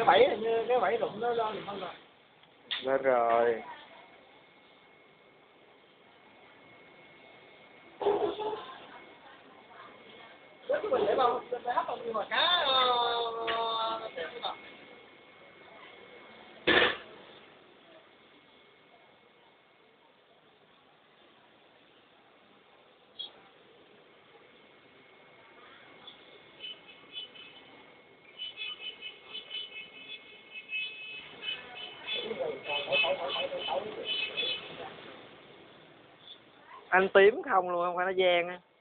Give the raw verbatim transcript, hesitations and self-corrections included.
cái bẫy hình như cái bẫy rụng nó lên không rồi. Lên rồi. Cái mình để bao để hấp không nhưng mà cá đẹp cái nào. Anh tím không luôn, không phải nó giang á.